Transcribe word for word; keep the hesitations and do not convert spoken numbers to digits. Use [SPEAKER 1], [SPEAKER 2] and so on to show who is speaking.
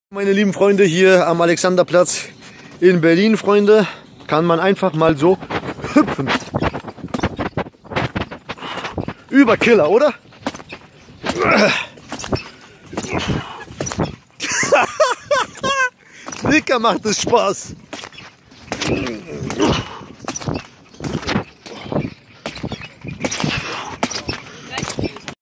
[SPEAKER 1] Meine lieben Freunde, hier am Alexanderplatz in Berlin, Freunde, kann man einfach mal so hüpfen. Überkiller, oder? Dicker, macht es Spaß.